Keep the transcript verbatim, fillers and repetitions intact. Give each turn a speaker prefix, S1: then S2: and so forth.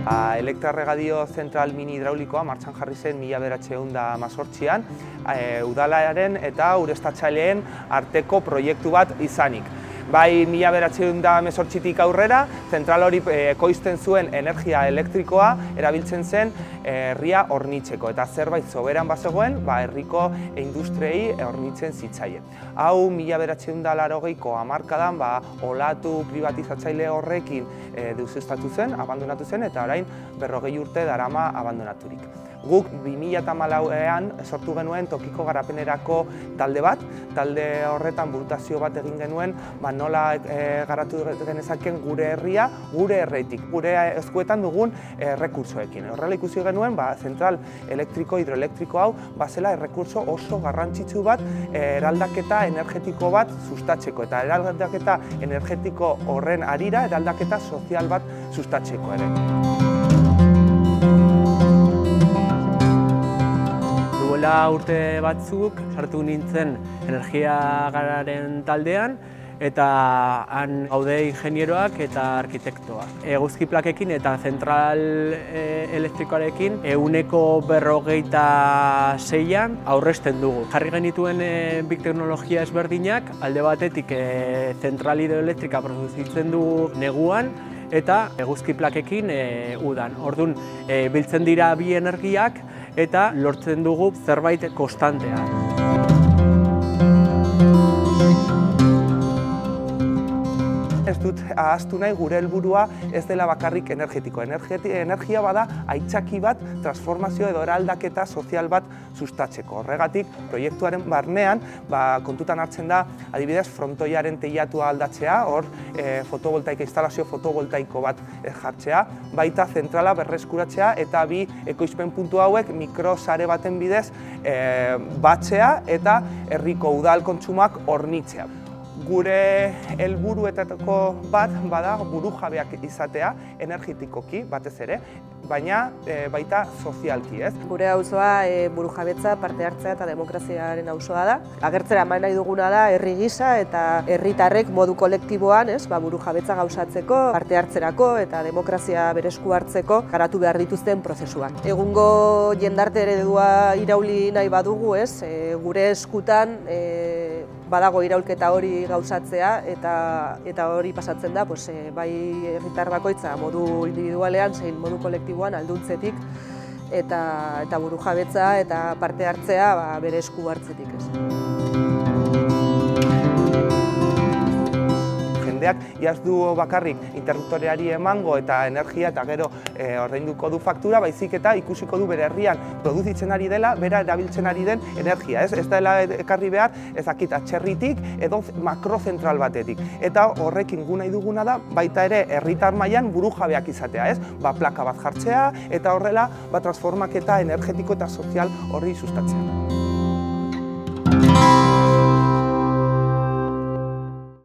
S1: Elektrarregadio zentral mini hidraulikoa martxan jarri zen mila bederatziehun eta hemezortzian, udalaren eta ureztatzaileen arteko proiektu bat izanik. Bai mila bederatziehun eta hemezortzitik aurrera, zentral hori ekoizten zuen energia elektrikoa erabiltzen zen herria hornitzeko, eta zerbait soberan bazegoen, herriko industriei hornitzen zitzaien. Hau mila bederatziehun eta laurogeiko hamarkadan olatu privatizatzaile horrekin deuseztatu zen, abandonatu zen, eta orain berrogei urte darama abandonaturik. Guk bi mila hamalauean sortu genuen tokiko garapenerako talde bat, talde horretan burutazio bat egin genuen nola garatu genezaken gure herria, gure herritik, gure eskuetan dugun errekurtsoekin. Horrela ikusi genuen, zentral elektriko, hidroelektriko hau, bazela errekurtso oso garrantzitsu bat eraldaketa energetiko bat sustatzeko, eta eraldaketa energetiko horren harira, eraldaketa sozial bat sustatzeko ere.
S2: Duela urte batzuk sartu nintzen energia gararen taldean, eta han gaude ingenieroak eta arkitektoak. Eguzki plakekin eta zentral elektrikoarekin ehuneko berrogeita seian aurrezten dugu. Jarri genituen big teknologia ezberdinak, alde batetik zentral hidroelektrika produzitzen dugu neguan, eta eguzki plakekin udan. Orduan, biltzen dira bi energiak eta lortzen dugu zerbait konstantea.
S1: Ez dut ahaztu nahi gure helburua ez dela bakarrik energetiko. Energia bada aitzaki bat transformazio edo eraldaketa sozial bat sustatzeko. Horregatik, proiektuaren barnean kontutan hartzen da adibidez frontoiaren teilatua aldatzea, hor fotovoltaika, instalazio fotovoltaiko bat jartzea, baita zentrala berreskuratzea eta bi ekoizpen puntu hauek mikrosare baten bidez batzea eta herriko udal kontsumoak hornitzea. Gure helburuetako bat bada burujabeak izatea, energetikoki batez ere, baina baita sozialki, ez?
S3: Gure auzoa burujabetza, parte hartzea eta demokraziaren auzoa da. Agertzera eman nahi duguna da herri gisa eta herritarrek modu kolektiboan burujabetza gauzatzeko, parte hartzerako eta demokrazia beresku hartzeko garatu behar dituzten prozesuan. Egungo jendarte eredua irauli nahi badugu, ez? Gure eskutan badago iraulketa hori gauzatzea eta hori pasatzen da bai herritar bakoitza modu individualean zein modu kolektiboan alduntzetik eta burujabetza eta parte hartzea bere esku hartzetik.
S1: Jendeak iaz du bakarrik interruptoreari emango eta energia eta gero ordainduko du faktura, baizik eta ikusiko du bere herrian produzitzen ari dela, bera erabiltzen ari den energia. Ez dela ekarri behar ezakit atzerritik edo makrozentral batetik. Eta horrekin gu nahi duguna da baita ere herritar mailan burujabeak izatea, ez? Plaka bat jartzea eta horrela transformaketa energetiko eta sozial horri sustatzea.